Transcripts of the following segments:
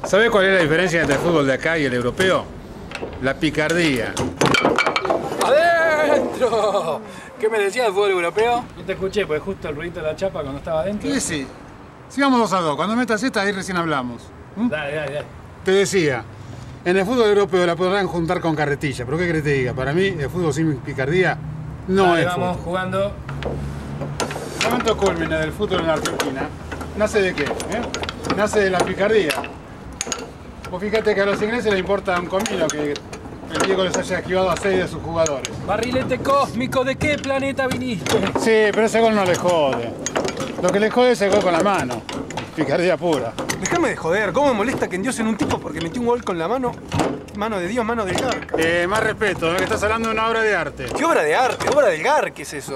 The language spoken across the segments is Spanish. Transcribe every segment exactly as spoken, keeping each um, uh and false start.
¿Sabés cuál es la diferencia entre el fútbol de acá y el europeo? La picardía. ¡Adentro! ¿Qué me decías del fútbol europeo? No te escuché, pues justo el ruidito de la chapa cuando estaba adentro. Sí, sí. Sigamos dos a dos. Cuando metas esta, ahí recién hablamos. ¿Mm? Dale, dale, dale. Te decía, en el fútbol europeo la podrán juntar con carretilla. ¿Pero qué querés que te diga? Para mí, el fútbol sin picardía no Dale, es vamos fútbol. jugando. El momento culmine del fútbol en la Argentina, ¿nace de qué? ¿Eh? Nace de la picardía. Vos fíjate que a los ingleses les importa un comino que el Diego les haya esquivado a seis de sus jugadores. Barrilete cósmico, ¿de qué planeta viniste? Sí, pero ese gol no les jode. Lo que les jode es el gol con la mano. Picardía pura. Déjame de joder, ¿cómo me molesta que endiosen un tipo porque metió un gol con la mano? Mano de Dios, mano del Gar. Eh, más respeto, ¿eh? Que estás hablando de una obra de arte. ¿Qué obra de arte? ¿Obra del Gar? ¿Qué es eso?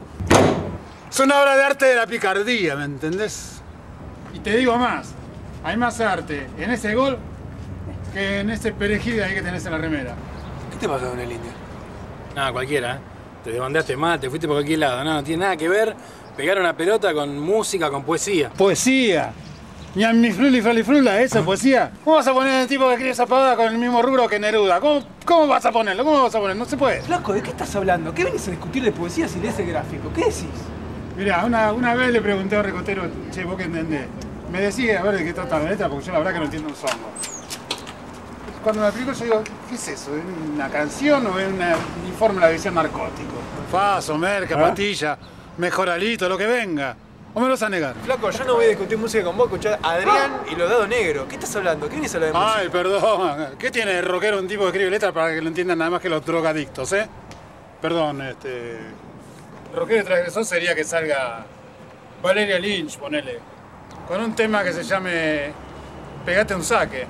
Es una obra de arte de la picardía, ¿me entendés? Y te digo más, hay más arte en ese gol que en ese perejil ahí que tenés en la remera. ¿Qué te pasa con el indio? Nada, cualquiera, ¿eh? Te desbandaste mal, te fuiste por cualquier lado. No, no tiene nada que ver pegar una pelota con música, con poesía. Poesía. Ñam mi fruli frali frula, ¿esa es poesía? ¿Cómo vas a poner el tipo que escribe esa pavada con el mismo rubro que Neruda? ¿Cómo, ¿Cómo vas a ponerlo? ¿Cómo vas a ponerlo? No se puede. Flaco, ¿de qué estás hablando? ¿Qué venís a discutir de poesía si lees el gráfico? ¿Qué decís? Mirá, una, una vez le pregunté a un ricotero, che, ¿vos qué entendés? Me decía, a ver de qué trata la letra, porque yo la verdad que no entiendo un songo. Cuando me explico yo digo, ¿qué es eso? ¿Es una canción o es una- un informe de la visión narcótico? Faso, merca, ¿Ah? pastilla, mejoralito, lo que venga. ¿O me lo vas a negar? Flaco, yo no voy a discutir música con vos, escuchar a Adrián y los dados negros. ¿Qué estás hablando? ¿Qué vienes a hablar de música? Ay, perdón. ¿Qué tiene de rockero un tipo que escribe letras para que lo entiendan nada más que los drogadictos, eh? Perdón, este... Rockero y transgresor sería que salga Valeria Lynch, ponele. Con un tema que se llame Pegate un saque.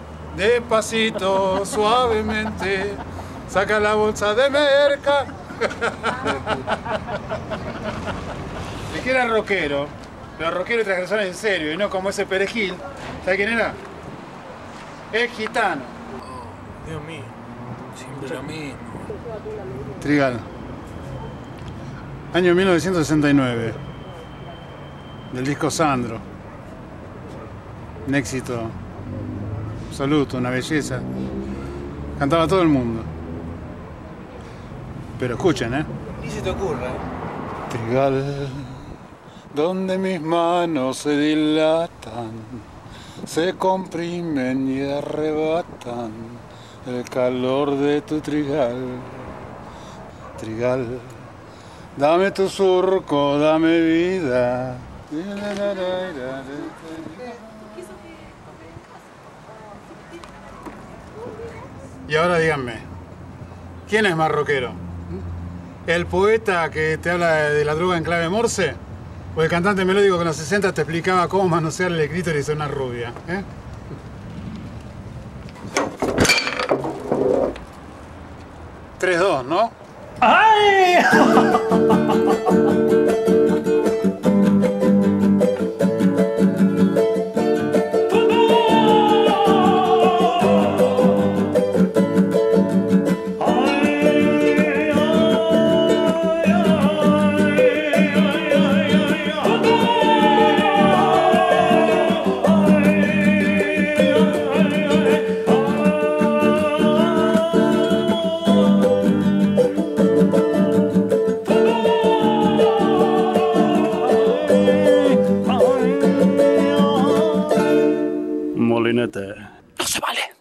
Despacito, suavemente, saca la bolsa de merca. El que era rockero, pero rockero y transgresor en serio, y no como ese perejil. ¿Sabes quién era? Es gitano. Dios mío, siempre lo mismo. Trigal. Año mil novecientos sesenta y nueve. Del disco Sandro. Un éxito absoluto, una belleza. Cantaba todo el mundo. Pero escuchen, ¿eh? Ni se te ocurra. Trigal, donde mis manos se dilatan, se comprimen y arrebatan el calor de tu trigal. Trigal, dame tu surco, dame vida. Y ahora díganme, ¿quién es más rockero? ¿El poeta que te habla de la droga en clave morse? ¿O el cantante melódico que en los sesenta te explicaba cómo manosear el clítoris a una rubia? ¿Eh? tres dos, ¿no? ¡Ay! Molinete. No se vale.